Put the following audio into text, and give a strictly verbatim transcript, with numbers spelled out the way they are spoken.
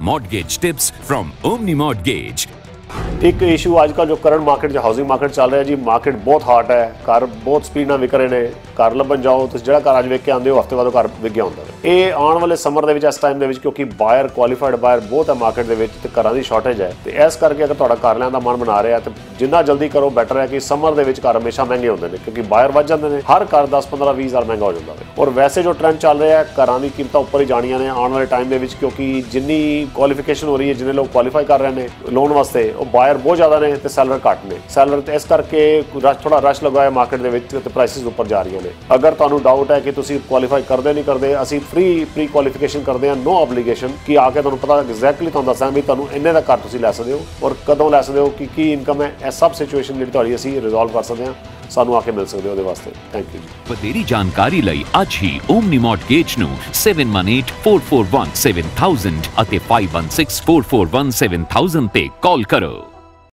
Mortgage tips from Omni Mortgage. एक issue आजकल जो करंट मार्केट जो हाउसिंग मार्केट चल रहा है जी, मार्केट बहुत हार्ड है, घर बहुत स्पीड ਨਾਲ ਵਿਕ ਰਹੇ ਨੇ। घर ਲੱਭਣ ਜਾਓ ਤੁਸੀਂ ਜਿਹੜਾ ਘਰ ਅੱਜ ਵੇਖ ਕੇ ਆਉਂਦੇ ਹੋ ਹਫਤੇ ਬਾਅਦ ਘਰ ਵਿਕ ਗਿਆ ਹੁੰਦਾ ਹੈ। ਇਹ ਆਉਣ ਵਾਲੇ ਸਮਰ ਦੇ ਵਿੱਚ ਇਸ ਟਾਈਮ ਦੇ ਵਿੱਚ ਕਿਉਂਕਿ ਬਾਇਰ ਕੁਆਲੀਫਾਈਡ ਬਾਇਰ ਬਹੁਤ ਹੈ ਮਾਰਕੀਟ ਦੇ ਵਿੱਚ ਤੇ ਘਰਾਂ ਦੀ ਸ਼ਾਰਟੇਜ ਹੈ, ਤੇ ਇਸ ਕਰਕੇ ਅਗਰ ਤੁਹਾਡਾ ਘਰ ਲੈਣ ਦਾ ਮਨ ਬਣਾ ਰਿਹਾ ਤੇ ਜਿੰਨਾ ਜਲਦੀ ਕਰੋ ਬੈਟਰ ਹੈ ਕਿ ਸਮਰ ਦੇ ਵਿੱਚ ਘਰ ਹਮੇਸ਼ਾ ਮਹਿੰਗੇ ਹੁੰਦੇ ਨੇ ਕਿਉਂਕਿ ਬਾਇਰ ਵੱਧ ਜਾਂਦੇ ਨੇ, ਹਰ ਘਰ ਦਸ ਪੰਦਰਾਂ ਵੀਹ ਹਜ਼ਾਰ ਮਹਿੰਗਾ ਹੋ ਜਾਂਦਾ ਹੈ। ਔਰ ਵੈਸੇ ਜੋ ਟ੍ਰੈਂਡ ਚੱਲ ਰਿਹਾ ਹੈ ਘਰਾਂ ਦੀ ਕੀਮਤਾਂ ਉੱਪਰ ਹੀ ਜਾਣੀਆਂ ਨੇ ਆਉਣ ਵਾਲੇ ਟਾਈਮ ਦੇ ਵਿੱਚ ਕਿਉਂਕਿ ਜਿੰਨੀ ਕੁਆਲੀਫਿਕੇਸ਼ਨ ਹੋ ਰਹੀ ਹੈ, ਜਿੰਨੇ ਲੋਕ ਕੁਆਲੀਫਾਈ ਕਰ ਰਹੇ ਨੇ ਲੋਨ ਵਾਸਤੇ ਉਹ ਬਾਇਰ ਬਹੁਤ ਜ਼ਿਆਦਾ ਨੇ ਤੇ ਸੈਲਰ ਘੱਟ ਨੇ। ਸੈਲਰ ਤੇ ਇਸ ਕਰਕੇ ਰਸ਼ ਥੋੜਾ ਰਸ਼ ਲਗਾਇਆ ਮਾਰਕੀਟ ਦੇ ਵਿੱਚ ਤੇ ਪ੍ਰਾਈਸਿਸ ਉੱਪਰ ਜਾ ਰਹੀਆਂ ਨੇ। ਅਗਰ ਤੁਹਾਨੂੰ ਡਾਊਟ ਹੈ ਕਿ ਤੁਸੀਂ ਕੁਆਲੀਫਾਈ ਕਰਦੇ ਨਹੀਂ ਕਰਦੇ, ਅਸੀਂ ਫ੍ਰੀ ਪ੍ਰੀ ਕੁਆਲੀਫਿਕੇਸ਼ਨ ਕਰਦੇ ਹਾਂ, ਨੋ ਆਬਲੀਗੇਸ਼ਨ, ਕਿ ਆ ਕੇ ਤੁਹਾਨੂੰ ਪਤਾ ਐਗਜ਼ੈਕਟਲੀ ਤੁਹਾਨੂੰ ਦੱਸਾਂ ਵੀ ਤੁਹਾਨੂੰ ਇੰਨੇ ਦਾ ਘਰ ਤੁਸੀਂ ਲੈ ਸਕਦੇ ਹੋ ਔਰ ਕਦੋਂ ਲੈ ਸਕਦੇ ਹੋ, ਕੀ ਕੀ ਇਨਕਮ ਹੈ, ਇਹ ਸਭ ਸਿਚੁਏਸ਼ਨ ਜਿਹੜੀ ਤੁਹਾਡੀ ਅਸੀਂ ਰਿਜ਼ੋਲਵ ਕਰ ਸਕਦੇ ਹਾਂ। ਸਾਨੂੰ ਆ ਕੇ ਮਿਲ ਸਕਦੇ ਹੋ ਉਹਦੇ ਵਾਸਤੇ। ਥੈਂਕ ਯੂ ਜੀ। ਵਧੇਰੀ ਜਾਣਕਾਰੀ ਲਈ ਅੱਜ ਹੀ ਓਮਨੀ ਮੌਰਟਗੇਜ ਨੂੰ seven one eight four four one seven thousand ਅਤੇ five one six four four one seven thousand ਤੇ ਕਾਲ ਕਰੋ।